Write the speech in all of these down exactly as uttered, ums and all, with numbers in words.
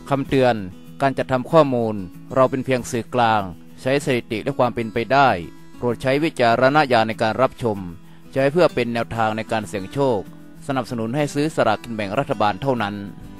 คำเตือนการจัดทำข้อมูลเราเป็นเพียงสื่อกลางใช้สถิติและความเป็นไปได้โปรดใช้วิจารณญาณในการรับชมใช้เพื่อเป็นแนวทางในการเสี่ยงโชคสนับสนุนให้ซื้อสลากกินแบ่งรัฐบาลเท่านั้น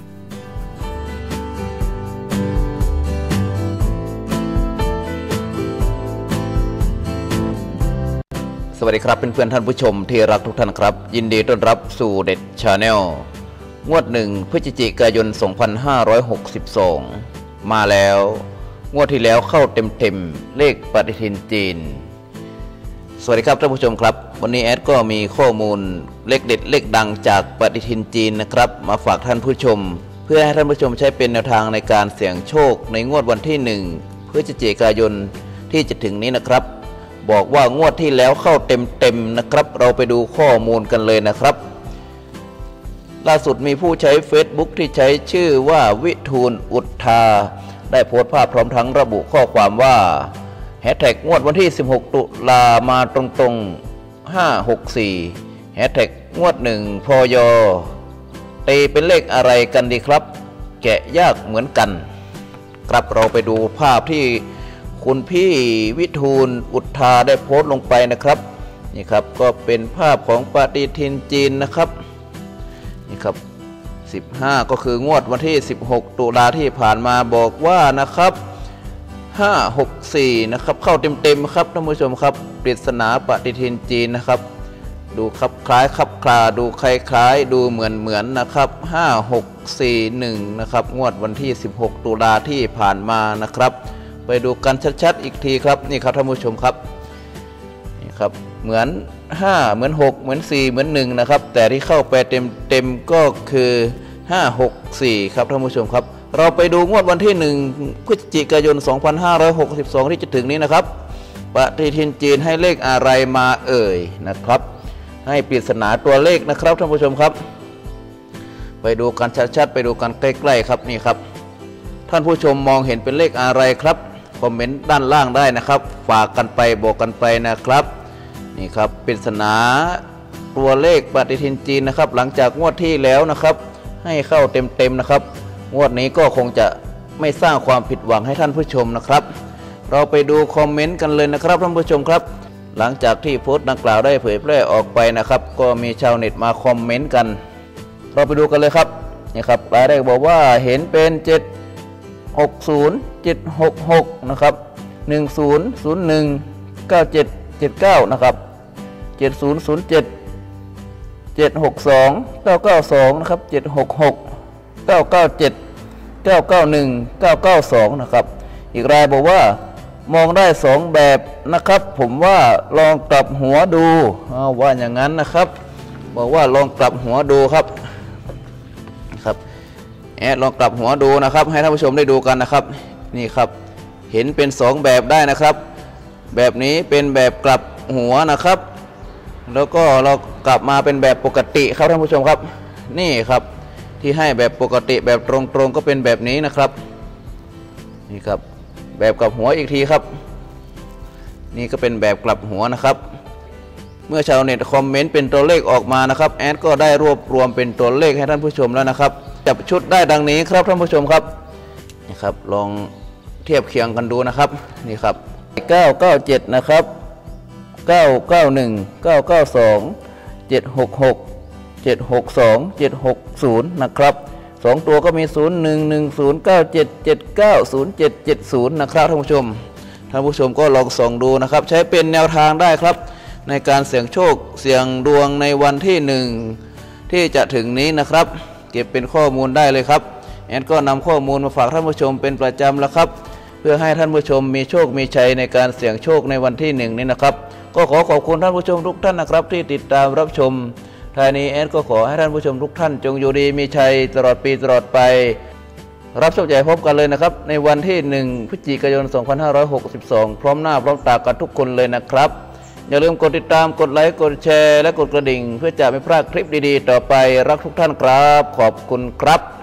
สวัสดีครับเพื่อนๆท่านผู้ชมที่รักทุกท่านครับยินดีต้อนรับสู่เด็ดชาแนลงวดหนึ่งพฤศจิกายนสองพันห้าร้อยหกสิบสองมาแล้วงวดที่แล้วเข้าเต็มๆเลขปฏิทินจีนสวัสดีครับท่านผู้ชมครับวันนี้แอดก็มีข้อมูลเลขเด็ดเลขดังจากปฏิทินจีนนะครับมาฝากท่านผู้ชมเพื่อให้ท่านผู้ชมใช้เป็นแนวทางในการเสี่ยงโชคในงวดวันที่หนึ่งพฤศจิกายนที่จะถึงนี้นะครับบอกว่างวดที่แล้วเข้าเต็มๆนะครับเราไปดูข้อมูลกันเลยนะครับล่าสุดมีผู้ใช้ Facebook ที่ใช้ชื่อว่าวิทูลอุทธาได้โพสต์ภาพพร้อมทั้งระบุข้อความว่าแฮชแท็กงวดวันที่สิบหกตุลามาตรงๆห้าหกสี่แฮชแท็กงวดหนึ่งพยตีเป็นเลขอะไรกันดีครับแกะยากเหมือนกันครับเราไปดูภาพที่คุณพี่วิทูลอุทธาได้โพสต์ลงไปนะครับนี่ครับก็เป็นภาพของปฏิทินจีนนะครับนี่ครับสิบห้าก็คืองวดวันที่สิบหกตุลาที่ผ่านมาบอกว่านะครับห้าหกสี่นะครับเข้าเต็มๆครับท่านผู้ชมครับปริศนาปฏิทินจีนนะครับดูครับคล้ายครับคลาดูคล้ายๆดูเหมือนเหมือนนะครับห้าหกสี่หนึ่งนะครับงวดวันที่สิบหกตุลาที่ผ่านมานะครับไปดูกันชัดๆอีกทีครับนี่ครับท่านผู้ชมครับนี่ครับเหมือนห้าเหมือนหกเหมือนสี่เหมือนหนึ่งนะครับแต่ที่เข้าไปเต็มๆก็คือห้าหกสี่ครับท่านผู้ชมครับเราไปดูงวดวันที่หนึ่งพฤศจิกายนสองพันห้าร้อยหกสิบสองที่จะถึงนี้นะครับปฏิทินจีนให้เลขอะไรมาเอ่ยนะครับให้ปริศนาตัวเลขนะครับท่านผู้ชมครับไปดูกันชัดๆไปดูกันใกล้ๆครับนี่ครับท่านผู้ชมมองเห็นเป็นเลขอะไรครับคอมเมนต์ด้านล่างได้นะครับฝากกันไปบอกกันไปนะครับนี่ครับปริศนาตัวเลขปฏิทินจีนนะครับหลังจากงวดที่แล้วนะครับให้เข้าเต็มๆนะครับงวดนี้ก็คงจะไม่สร้างความผิดหวังให้ท่านผู้ชมนะครับเราไปดูคอมเมนต์กันเลยนะครับท่านผู้ชมครับหลังจากที่โพสต์ดังกล่าวได้เผยแพร่ออกไปนะครับก็มีชาวเน็ตมาคอมเมนต์กันเราไปดูกันเลยครับนี่ครับรายแรกบอกว่าเห็นเป็นเจ็ดหกศูนย์ เจ็ดหกหกนะครับหนึ่งศูนย์ ศูนย์หนึ่ง เก้าเจ็ด เจ็ดเก้านะครับเจ็ดศูนย์ ศูนย์เจ็ด เจ็ดหกสอง เก้าเก้าสองนะครับเจ็ดหกหก เก้าเก้าเจ็ด เก้าเก้าหนึ่ง เก้าเก้าสองนะครับอีกรายบอกว่ามองได้สองแบบนะครับผมว่าลองกลับหัวดูว่าอย่างนั้นนะครับบอกว่าลองกลับหัวดูครับครับแอดลองกลับหัวดูนะครับให้ท่านผู้ชมได้ดูกันนะครับนี่ครับเห็นเป็นสองแบบได้นะครับแบบนี้เป็นแบบกลับหัวนะครับแล้วก็เรากลับมาเป็นแบบปกติครับท่านผู้ชมครับนี่ครับที่ให้แบบปกติแบบตรงๆก็เป็นแบบนี้นะครับนี่ครับแบบกลับหัวอีกทีครับนี่ก็เป็นแบบกลับหัวนะครับเมื่อชาวเน็ตคอมเมนต์เป็นตัวเลขออกมานะครับแอดก็ได้รวบรวมเป็นตัวเลขให้ท่านผู้ชมแล้วนะครับจับชุดได้ดังนี้ครับท่านผู้ชมครับนี่ครับลองเทียบเคียงกันดูนะครับนี่ครับเก้าเก้าเจ็ดนะครับเก้าเก้าหนึ่ง เก้าเก้าสอง เจ็ดหกหก เจ็ดหกสอง เจ็ดหกศูนย์นะครับสองตัวก็มีศูนย์ หนึ่ง หนึ่ง ศูนย์ เก้า เจ็ด เจ็ด เก้า ศูนย์ เจ็ด เจ็ด ศูนย์นะครับท่านผู้ชมท่านผู้ชมก็ลองส่องดูนะครับใช้เป็นแนวทางได้ครับในการเสี่ยงโชคเสี่ยงดวงในวันที่หนึ่งที่จะถึงนี้นะครับเก็บเป็นข้อมูลได้เลยครับแอดก็นำข้อมูลมาฝากท่านผู้ชมเป็นประจำแล้วครับเพื่อให้ท่านผู้ชมมีโชคมีชัยในการเสี่ยงโชคในวันที่หนึ่งนี้นะครับก็ขอขอบคุณท่านผู้ชมทุกท่านนะครับที่ติดตามรับชมท้ายนี้แอดก็ขอให้ท่านผู้ชมทุกท่านจงอยู่ดีมีชัยตลอดปีตลอดไปรับโชคใหญ่พบกันเลยนะครับในวันที่หนึ่งพฤศจิกายนสองพันห้าร้อยหกสิบสองพร้อมหน้าพร้อมตากันทุกคนเลยนะครับอย่าลืมกดติดตามกดไลค์กดแชร์และกดกระดิ่งเพื่อจะไม่พลาดคลิปดีๆต่อไปรักทุกท่านครับขอบคุณครับ